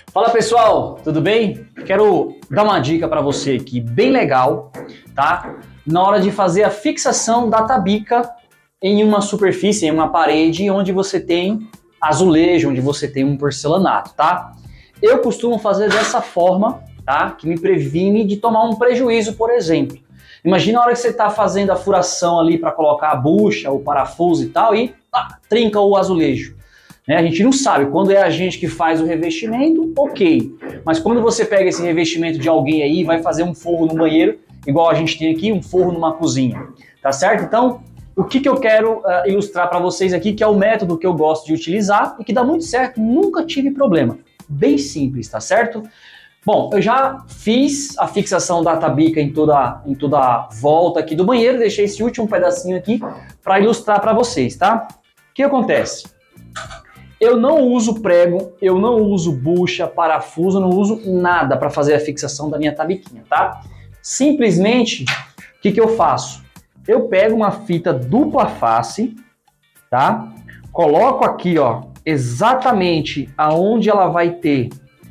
Fala pessoal, tudo bem? Quero dar uma dica para você aqui bem legal, tá? Na hora de fazer a fixação da tabica em uma superfície, em uma parede onde você tem azulejo, onde você tem um porcelanato, tá? Eu costumo fazer dessa forma, tá? Que me previne de tomar um prejuízo, por exemplo. Imagina a hora que você está fazendo a furação ali para colocar a bucha, o parafuso e tal, e trinca o azulejo. A gente não sabe, quando é a gente que faz o revestimento, ok. Mas quando você pega esse revestimento de alguém aí e vai fazer um forro no banheiro, igual a gente tem aqui, um forro numa cozinha, tá certo? Então, o que eu quero ilustrar para vocês aqui, que é o método que eu gosto de utilizar e que dá muito certo, nunca tive problema. Bem simples, tá certo? Bom, eu já fiz a fixação da tabica em toda a volta aqui do banheiro, deixei esse último pedacinho aqui para ilustrar para vocês, tá? O que acontece? Eu não uso prego, eu não uso bucha, parafuso, não uso nada para fazer a fixação da minha tabiquinha, tá? Simplesmente, o que eu faço? Eu pego uma fita dupla face, tá? Coloco aqui, ó, exatamente aonde ela vai ter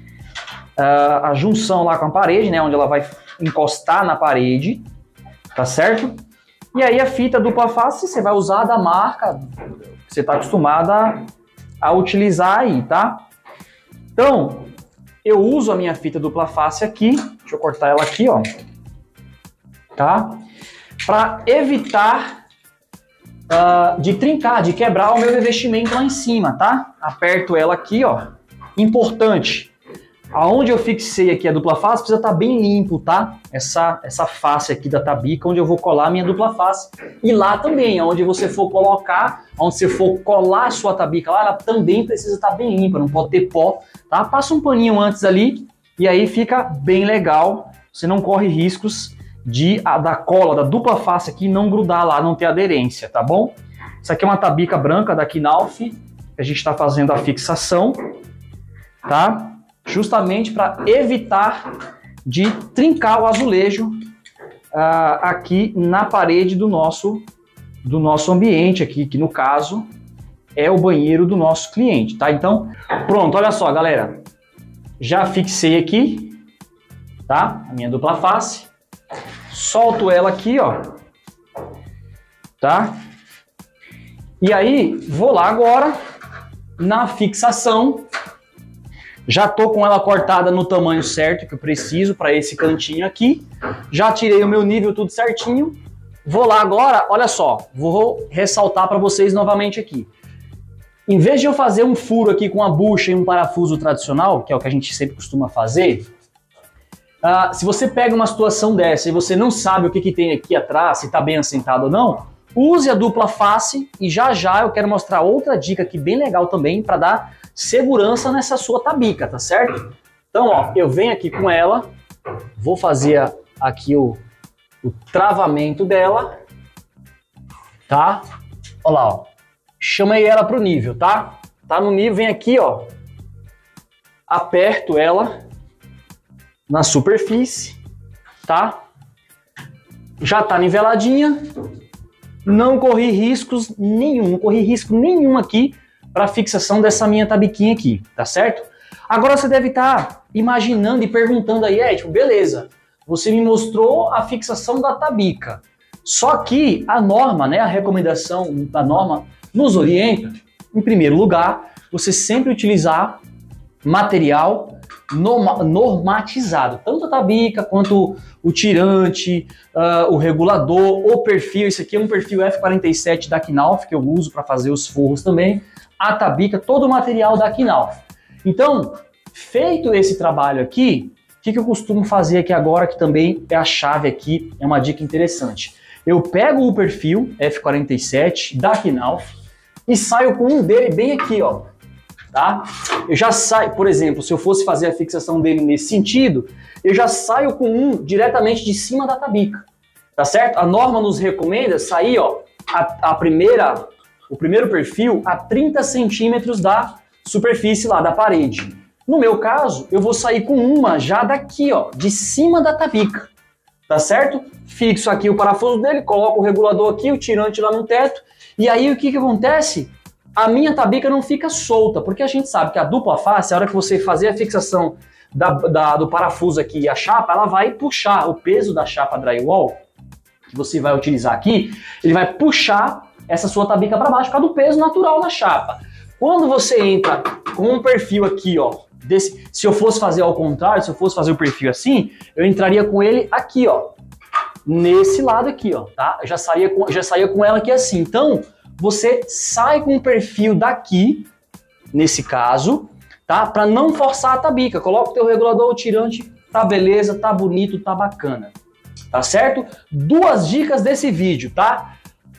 a junção lá com a parede, né? Onde ela vai encostar na parede, tá certo? E aí a fita dupla face você vai usar da marca que você está acostumada a utilizar aí, tá? Então, eu uso a minha fita dupla face aqui, deixa eu cortar ela aqui, ó, tá? Para evitar de trincar, de quebrar o meu revestimento lá em cima, tá? Aperto ela aqui, ó. Importante, aonde eu fixei aqui a dupla face precisa estar bem limpo, tá? Essa face aqui da tabica, onde eu vou colar a minha dupla face. E lá também, onde você for colocar, onde você for colar a sua tabica lá, ela também precisa estar bem limpa, não pode ter pó, tá? Passa um paninho antes ali e aí fica bem legal. Você não corre riscos da cola, da dupla face aqui não grudar lá, não ter aderência, tá bom? Isso aqui é uma tabica branca da Knauf, que a gente está fazendo a fixação, tá? Justamente para evitar de trincar o azulejo aqui na parede do nosso ambiente aqui, que no caso é o banheiro do nosso cliente, tá? Então, pronto, olha só, galera. Já fixei aqui, tá? A minha dupla face. Solto ela aqui, ó. Tá? E aí, vou lá agora na fixação. Já tô com ela cortada no tamanho certo que eu preciso para esse cantinho aqui. Já tirei o meu nível tudo certinho. Vou lá agora, olha só, vou ressaltar para vocês novamente aqui. Em vez de eu fazer um furo aqui com a bucha e um parafuso tradicional, que é o que a gente sempre costuma fazer, se você pega uma situação dessa e você não sabe o que tem aqui atrás, se está bem assentado ou não, use a dupla face e já eu quero mostrar outra dica aqui bem legal também para dar segurança nessa sua tabica, tá certo? Então, ó, eu venho aqui com ela, vou fazer aqui o travamento dela, tá? Olha lá, ó. Chamei ela pro nível, tá? Tá no nível, vem aqui, ó. Aperto ela na superfície, tá? Já tá niveladinha. Não corri risco nenhum aqui para fixação dessa minha tabiquinha aqui, tá certo? Agora você deve estar imaginando e perguntando aí, beleza, você me mostrou a fixação da tabica, só que a norma, né, a recomendação da norma nos orienta, em primeiro lugar, você sempre utilizar material normatizado, tanto a tabica quanto o tirante, o regulador, o perfil. Esse aqui é um perfil F47 da Knauf, que eu uso para fazer os forros também, a tabica, todo o material da Knauf. Então, feito esse trabalho aqui, o que eu costumo fazer aqui agora, que também é a chave aqui, é uma dica interessante. Eu pego o perfil F47 da Knauf e saio com um dele bem aqui, ó. Tá? Eu já saio, por exemplo, se eu fosse fazer a fixação dele nesse sentido, eu já saio com um diretamente de cima da tabica, tá certo? A norma nos recomenda sair, ó, o primeiro perfil a 30 centímetros da superfície lá da parede. No meu caso, eu vou sair com uma já daqui, ó, de cima da tabica, tá certo? Fixo aqui o parafuso dele, coloco o regulador aqui, o tirante lá no teto, e aí o que acontece? a minha tabica não fica solta, porque a gente sabe que a dupla face, a hora que você fazer a fixação do parafuso aqui e a chapa, ela vai puxar o peso da chapa drywall, que você vai utilizar aqui, ele vai puxar essa sua tabica para baixo por causa do peso natural da chapa. Quando você entra com um perfil aqui, ó, se eu fosse fazer ao contrário, se eu fosse fazer o perfil assim, eu entraria com ele aqui, ó, nesse lado aqui, ó, tá? Eu já saía com ela aqui assim. Então, você sai com o perfil daqui, nesse caso, tá? Para não forçar a tabica. Coloca o teu regulador ou tirante, tá beleza, tá bonito, tá bacana. Tá certo? Duas dicas desse vídeo, tá?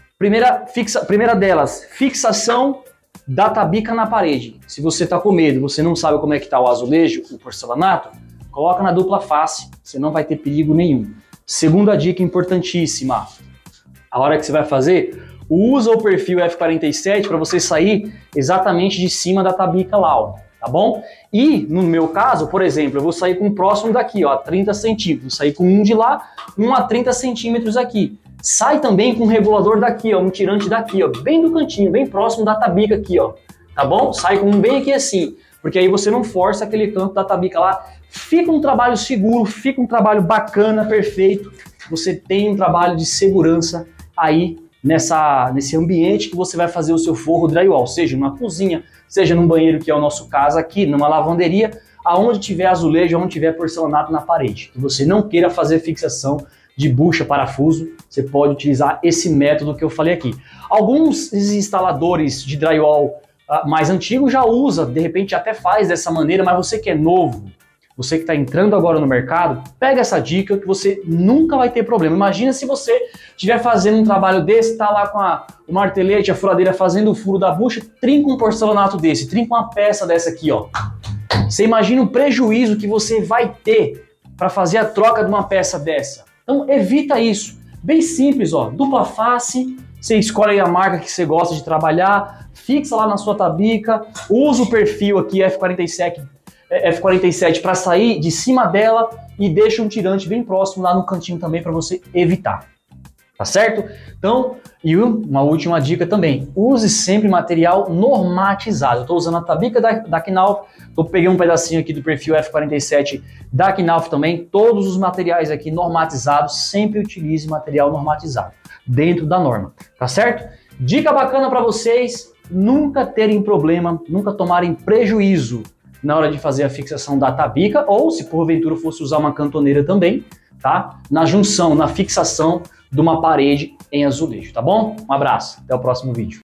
Primeira delas, fixação da tabica na parede. Se você tá com medo, você não sabe como é que tá o azulejo, o porcelanato, coloca na dupla face, você não vai ter perigo nenhum. Segunda dica importantíssima, a hora que você vai fazer, usa o perfil F47 para você sair exatamente de cima da tabica lá, ó, tá bom? E no meu caso, por exemplo, eu vou sair com o próximo daqui, ó, 30 centímetros, vou sair com um de lá, um a 30 centímetros aqui. Sai também com um regulador daqui, ó, um tirante daqui, ó, bem do cantinho, bem próximo da tabica aqui, ó, tá bom? Sai com um bem aqui assim, porque aí você não força aquele canto da tabica lá. Fica um trabalho seguro, fica um trabalho bacana, perfeito. Você tem um trabalho de segurança aí nesse ambiente que você vai fazer o seu forro drywall, seja numa cozinha, seja num banheiro, que é o nosso caso aqui, numa lavanderia, aonde tiver azulejo, aonde tiver porcelanato na parede. Que você não queira fazer fixação de bucha, parafuso, você pode utilizar esse método que eu falei aqui. Alguns instaladores de drywall mais antigos já usam, de repente até faz dessa maneira, mas você que é novo, você que está entrando agora no mercado, pega essa dica que você nunca vai ter problema. Imagina se você estiver fazendo um trabalho desse, está lá com o martelete, a furadeira fazendo o furo da bucha, trinca um porcelanato desse, trinca uma peça dessa aqui, ó. Você imagina o prejuízo que você vai ter para fazer a troca de uma peça dessa. Então evita isso. Bem simples, ó, dupla face, você escolhe a marca que você gosta de trabalhar, fixa lá na sua tabica, usa o perfil aqui F47 para sair de cima dela e deixa um tirante bem próximo lá no cantinho também para você evitar. Tá certo? Então, e uma última dica também, use sempre material normatizado. Eu estou usando a tabica da Knauf, peguei um pedacinho aqui do perfil F47 da Knauf também, todos os materiais aqui normatizados, sempre utilize material normatizado, dentro da norma, tá certo? Dica bacana para vocês, nunca terem problema, nunca tomarem prejuízo na hora de fazer a fixação da tabica, ou se porventura fosse usar uma cantoneira também, tá? Na junção, na fixação de uma parede em azulejo, tá bom? Um abraço, até o próximo vídeo.